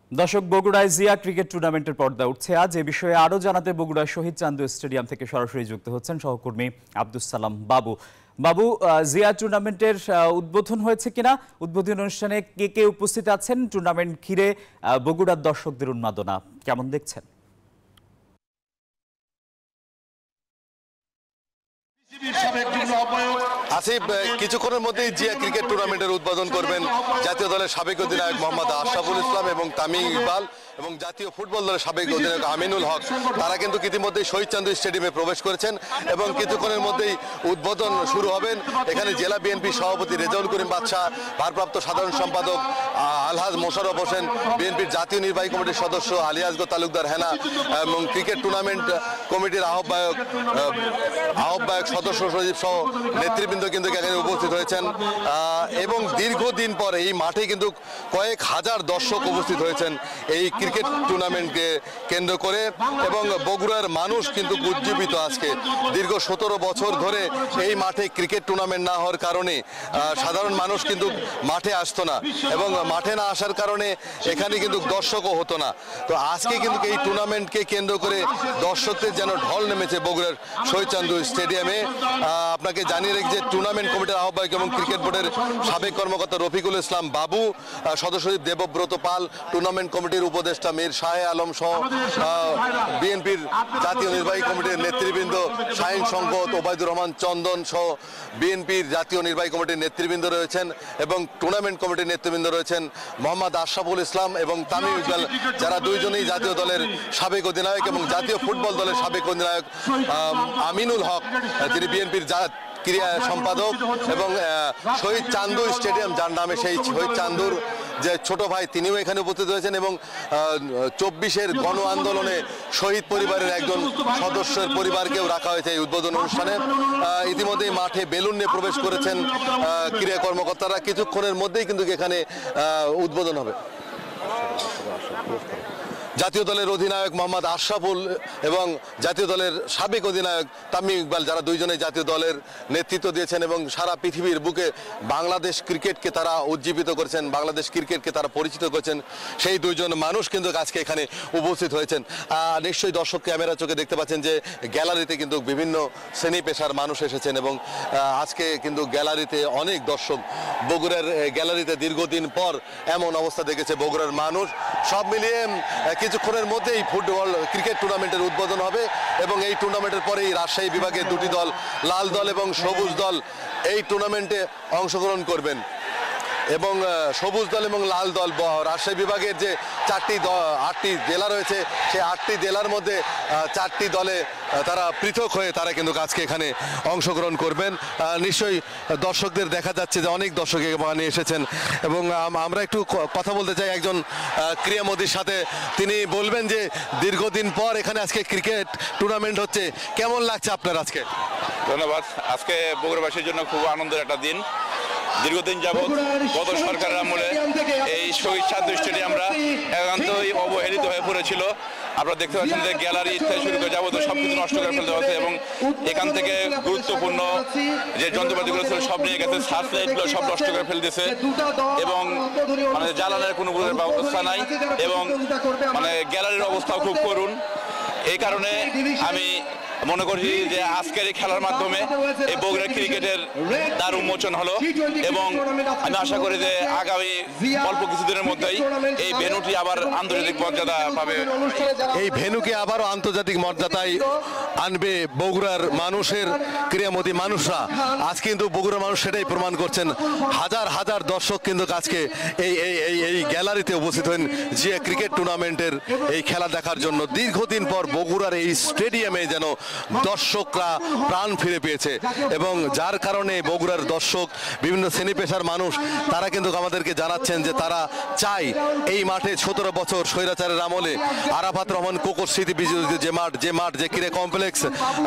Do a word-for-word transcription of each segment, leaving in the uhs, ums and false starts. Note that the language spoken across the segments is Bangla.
দর্শক, বগুড়ায় জিয়া ক্রিকেট টুর্নামেন্টের পর্দা উঠছে আজ। এ বিষয়ে আরো জানাতে বগুড়া শহীদ চান্দু স্টেডিয়াম থেকে সরাসরি যুক্ত হচ্ছেন সহকর্মী আব্দুস সালাম বাবু। বাবু, জিয়া টুর্নামেন্টের উদ্বোধন হয়েছে কিনা, উদ্বোধন অনুষ্ঠানে কে কে উপস্থিত আছেন, টুর্নামেন্ট ঘিরে বগুড়ার দর্শকদের উন্মাদনা কেমন দেখছেন? আসিফ, কিছুক্ষণের মধ্যেই জিয়া ক্রিকেট টুর্নামেন্টের উদ্বোধন করবেন জাতীয় দলের সাবেক অধিনায়ক মোহাম্মদ আশরাফুল ইসলাম এবং তামিম ইকবাল এবং জাতীয় ফুটবল দলের সাবেক অধিনায়ক আমিনুল হক। তারা কিন্তু ইতিমধ্যেই শহীদ চান্দু স্টেডিয়ামে প্রবেশ করেছেন এবং কিছুক্ষণের মধ্যেই উদ্বোধন শুরু হবেন। এখানে জেলা বিএনপি সভাপতি রেজাউল করিম বাদশা, ভারপ্রাপ্ত সাধারণ সম্পাদক আলহাজ মোশাররফ হোসেন, বিএনপির জাতীয় নির্বাহী কমিটির সদস্য আলী আসগর তালুকদার হেনা এবং ক্রিকেট টুর্নামেন্ট কমিটির আহ্বায়ক আহ্বায়ক সদস্য সচিব সহ নেতৃবৃন্দ কিন্তু এখানে উপস্থিত হয়েছেন এবং দীর্ঘদিন পর এই মাঠে কিন্তু কয়েক হাজার দর্শক উপস্থিত হয়েছেন এই ক্রিকেট টুর্নামেন্টকে কেন্দ্র করে এবং বগুড়ার মানুষ কিন্তু উজ্জীবিত। আজকে দীর্ঘ সতেরো বছর ধরে এই মাঠে ক্রিকেট টুর্নামেন্ট না হওয়ার কারণে সাধারণ মানুষ কিন্তু মাঠে আসতো না এবং মাঠে না আসার কারণে এখানে কিন্তু দর্শকও হতো না। তো আজকে কিন্তু এই টুর্নামেন্টকে কেন্দ্র করে দর্শকদের যেন ঢল নেমেছে বগুড়ার শহীদ চান্দু স্টেডিয়ামে। আপনাকে জানিয়ে রেখে যে টুর্নামেন্ট কমিটির আহ্বায়ক এবং ক্রিকেট বোর্ডের সাবেক কর্মকর্তা রফিকুল ইসলাম বাবু, সদস্য সচিব দেবব্রত পাল, টুর্নামেন্ট কমিটির উপদেষ্টা মীর শাহে আলম সহ বিএনপির জাতীয় নির্বাহী কমিটির নেতৃবৃন্দ শাহিন শঙ্কত, ওবায়দুর রহমান চন্দন সহ বিএনপির জাতীয় নির্বাহী কমিটির নেতৃবৃন্দ রয়েছেন এবং টুর্নামেন্ট কমিটির নেতৃবৃন্দ রয়েছেন মোহাম্মদ আশরাফুল ইসলাম এবং তামিম ইকবাল, যারা দুইজনেই জাতীয় দলের সাবেক অধিনায়ক এবং জাতীয় ফুটবল দলের সাবেক অধিনায়ক আমিনুল হক, তিনি বিএনপির ক্রীড়া সম্পাদক এবং শহীদ চান্দু স্টেডিয়াম যার নামে সেই শহীদ চান্দুর যে ছোট ভাই, তিনিও এখানে উপস্থিত হয়েছেন এবং চব্বিশের গণ আন্দোলনে শহীদ পরিবারের একজন সদস্যের পরিবারকেও রাখা হয়েছে এই উদ্বোধন অনুষ্ঠানে। ইতিমধ্যেই মাঠে বেলুন নিয়ে প্রবেশ করেছেন ক্রীড়া কর্মকর্তারা। কিছুক্ষণের মধ্যেই কিন্তু এখানে উদ্বোধন হবে। জাতীয় দলের অধিনায়ক মোহাম্মদ আশরাফুল এবং জাতীয় দলের সাবেক অধিনায়ক তামিম ইকবাল, যারা দুইজনেই জাতীয় দলের নেতৃত্ব দিয়েছেন এবং সারা পৃথিবীর বুকে বাংলাদেশ ক্রিকেটকে তারা উজ্জীবিত করেছেন, বাংলাদেশ ক্রিকেটকে তারা পরিচিত করেছেন, সেই দুইজন মানুষ কিন্তু আজকে এখানে উপস্থিত হয়েছেন। নিশ্চয়ই দর্শক ক্যামেরা চোখে দেখতে পাচ্ছেন যে গ্যালারিতে কিন্তু বিভিন্ন শ্রেণী পেশার মানুষ এসেছেন এবং আজকে কিন্তু গ্যালারিতে অনেক দর্শক, বগুড়ার গ্যালারিতে দীর্ঘদিন পর এমন অবস্থা দেখেছে বগুড়ার মানুষ। সব মিলিয়ে কিছুক্ষণের মধ্যেই ফুটবল ক্রিকেট টুর্নামেন্টের উদ্বোধন হবে এবং এই টুর্নামেন্টের পরেই রাজশাহী বিভাগের দুটি দল, লাল দল এবং সবুজ দল, এই টুর্নামেন্টে অংশগ্রহণ করবেন এবং সবুজ দল এবং লাল দল রাজশাহী বিভাগের যে চারটি আটটি জেলা রয়েছে সেই আটটি জেলার মধ্যে চারটি দলে তারা পৃথক হয়ে তারা কিন্তু আজকে এখানে অংশগ্রহণ করবেন। নিশ্চয়ই দর্শকদের দেখা যাচ্ছে যে অনেক দর্শক এখানে এসেছেন এবং আমরা একটু কথা বলতে চাই একজন ক্রীড়ামোদীর সাথে। তিনি বলবেন যে দীর্ঘদিন পর এখানে আজকে ক্রিকেট টুর্নামেন্ট হচ্ছে, কেমন লাগছে আপনার আজকে? ধন্যবাদ। আজকে বগুড়াবাসীর জন্য খুব আনন্দের একটা দিন। দীর্ঘদিন যাবৎ গত সরকারের আমলে এই শহীদ চান্দু স্টেডিয়ামরা একান্তই অবহেলিত হয়ে পড়েছিল। আপনারা দেখতে পাচ্ছেন যে গ্যালারি থেকে শুরু করে যাবতীয় সব কিছু নষ্ট করে ফেলতে হচ্ছে এবং এখান থেকে গুরুত্বপূর্ণ যে যন্ত্রপাতিগুলো ছিল সব নিয়ে গেছে, সার্চ লাইটগুলো সব নষ্ট করে ফেলতেছে এবং মানে জ্বালানোর কোনো ব্যবস্থা নাই এবং মানে গ্যালারির অবস্থাও খুব করুণ। এই কারণে আমি মনে করছি যে আজকের এই খেলার মাধ্যমে এই বগুড়া ক্রিকেটের দ্বার উন্মোচন হলো এবং আমি আশা করি যে আগামী অল্প কিছুদিনের মধ্যেই এই ভেন্যুটি আবার আন্তর্জাতিক মর্যাদা পাবে। এই ভেন্যুকে আবারও আন্তর্জাতিক মর্যাদায় আনবে বগুড়ার মানুষের ক্রীড়ামোদী মানুষরা। আজ কিন্তু বগুড়ার মানুষ সেটাই প্রমাণ করছেন। হাজার হাজার দর্শক কিন্তু আজকে এই এই এই গ্যালারিতে উপস্থিত হন জিয়া ক্রিকেট টুর্নামেন্টের এই খেলা দেখার জন্য। দীর্ঘদিন পর বগুড়ার এই স্টেডিয়ামে যেন দর্শকরা প্রাণ ফিরে পেয়েছে এবং যার কারণে বগুড়ার দর্শক, বিভিন্ন শ্রেণী পেশার মানুষ, তারা কিন্তু আমাদেরকে জানাচ্ছেন যে তারা চায় এই মাঠে সতেরো বছর স্বৈরাচারের আমলে আরাফাত রহমান কোকোর স্মৃতি বিজড়িত যে মাঠ যে মাঠ যে ক্রীড়া কমপ্লেক্স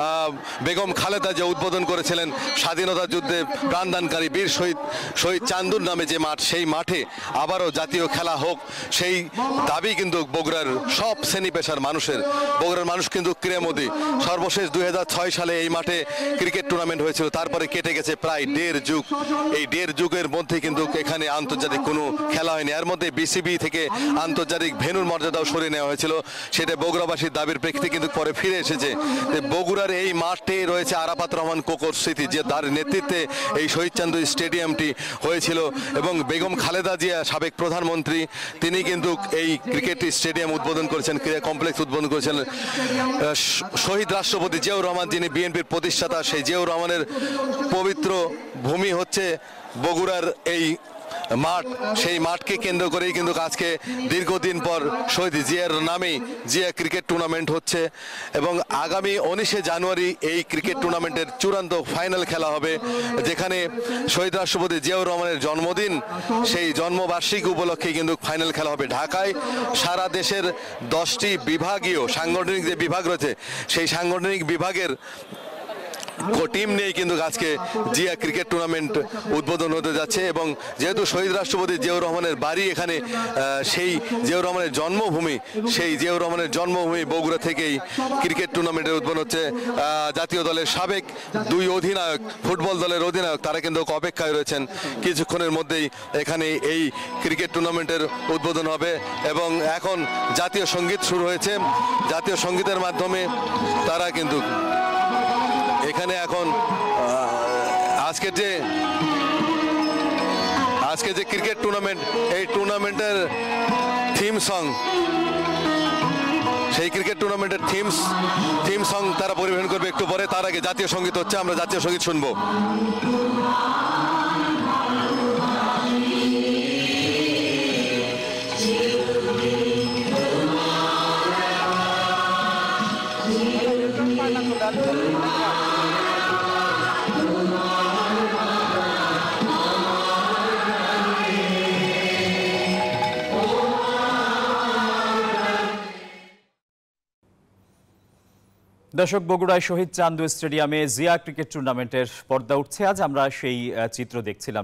বেগম খালেদা যে উদ্বোধন করেছিলেন, স্বাধীনতা যুদ্ধে প্রাণদানকারী বীর শহীদ শহীদ চান্দুর নামে যে মাঠ, সেই মাঠে আবারও জাতীয় খেলা হোক, সেই দাবি কিন্তু বগুড়ার সব শ্রেণী পেশার মানুষের। বগুড়া বগুড়ার মানুষ কিন্তু ক্রীড়ামোদী। সর্বশেষ দুই হাজার ছয় সালে এই মাঠে ক্রিকেট টুর্নামেন্ট হয়েছিল, তারপরে কেটে গেছে প্রায় দেড় যুগ। এই দেড় যুগের মধ্যে কিন্তু এখানে আন্তর্জাতিক কোনো খেলা হয়নি। এর মধ্যে বিসিবি থেকে আন্তর্জাতিক ভেন্যুর মর্যাদাও সরিয়ে নেওয়া হয়েছিল, সেটা বগুড়াবাসীর দাবির প্রেক্ষিতে কিন্তু পরে ফিরে এসেছে। বগুড়ার এই মাঠে রয়েছে আরাফাত রহমান কোকোর স্মৃতি, যে তার নেতৃত্বে এই শহীদ চান্দু স্টেডিয়ামটি হয়েছিল এবং বেগম খালেদা জিয়া সাবেক প্রধানমন্ত্রী তিনি কিন্তু এই ক্রিকেট স্টেডিয়াম উদ্বোধন করেছেন, ক্রীড়া কমপ্লেক্স উদ্বোধন করেছেন। শহীদ রাষ্ট্রপতি জিয়াউর রহমান যিনি বিএনপির প্রতিষ্ঠাতা, সেই জিয়াউর রহমানের পবিত্র ভূমি হচ্ছে বগুড়ার এই মাঠ। সেই মাঠকে কেন্দ্র করেই কিন্তু আজকে দীর্ঘদিন পর শহীদ জিয়ার নামেই জিয়া ক্রিকেট টুর্নামেন্ট হচ্ছে এবং আগামী উনিশে জানুয়ারি এই ক্রিকেট টুর্নামেন্টের চূড়ান্ত ফাইনাল খেলা হবে, যেখানে শহীদ রাষ্ট্রপতি জিয়াউর রহমানের জন্মদিন, সেই জন্মবার্ষিকী উপলক্ষে কিন্তু ফাইনাল খেলা হবে ঢাকায়। সারা দেশের দশটি বিভাগীয় সাংগঠনিক যে বিভাগ রয়েছে, সেই সাংগঠনিক বিভাগের টিম নিয়ে কিন্তু আজকে জিয়া ক্রিকেট টুর্নামেন্ট উদ্বোধন হতে যাচ্ছে এবং যেহেতু শহীদ রাষ্ট্রপতি জিয়াউর রহমানের বাড়ি এখানে, সেই জিয়াউর রহমানের জন্মভূমি, সেই জিয়াউর রহমানের জন্মভূমি বগুড়া থেকেই ক্রিকেট টুর্নামেন্টের উদ্বোধন হচ্ছে। জাতীয় দলের সাবেক দুই অধিনায়ক, ফুটবল দলের অধিনায়ক, তারা কিন্তু অপেক্ষায় রয়েছেন। কিছুক্ষণের মধ্যেই এখানে এই ক্রিকেট টুর্নামেন্টের উদ্বোধন হবে এবং এখন জাতীয় সঙ্গীত শুরু হয়েছে। জাতীয় সঙ্গীতের মাধ্যমে তারা কিন্তু এখানে এখন আজকের যে আজকে যে ক্রিকেট টুর্নামেন্ট, এই টুর্নামেন্টের থিম সং, সেই ক্রিকেট টুর্নামেন্টের থিমস থিম সং তারা পরিবেশন করবে একটু পরে। তার আগে জাতীয় সঙ্গীত হচ্ছে, আমরা জাতীয় সঙ্গীত শুনবো। দর্শক, বগুড়ায় শহীদ চান্দু স্টেডিয়ামে জিয়া ক্রিকেট টুর্নামেন্টের পর্দা উঠছে আজ। আমরা সেই চিত্র দেখছিলাম।